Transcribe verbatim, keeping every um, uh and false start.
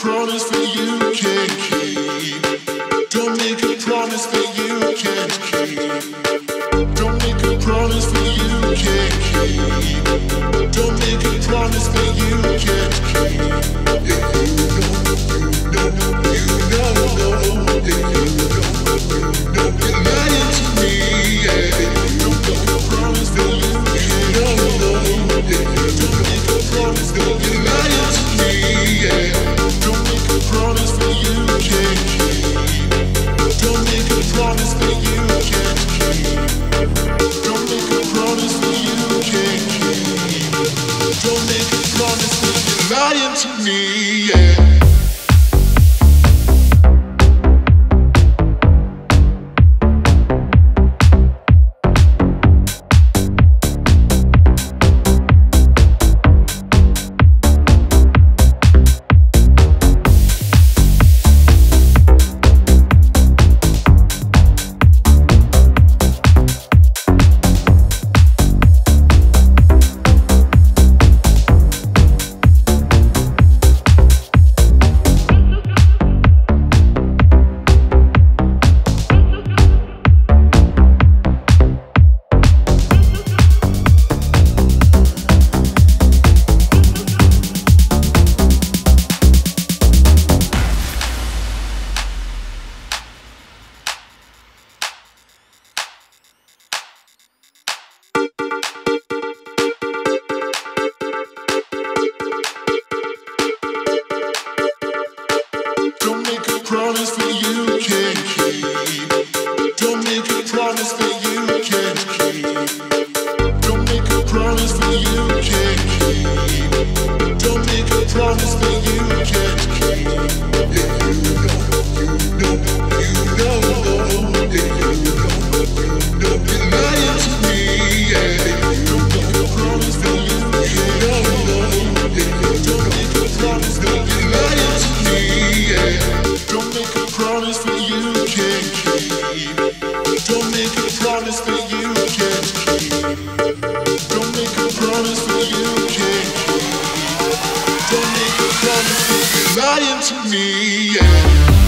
promise that you can't keep. Don't make a promise that you can't keep. Don't make a promise that you can't keep. Don't make a promise that you can't keep. Yeah, you know, you know, you know, yeah, you know, you know, you're lying to me. Yeah, don't make a promise that you can't. No, no, yeah, don't make a promise that you're lying to me. Yeah, don't make a promise that you can't keep. Don't make a promise that you can't keep. Don't make a promise that you can't keep. Don't make a promise that you're lying to me. Yeah. Lying to me, yeah.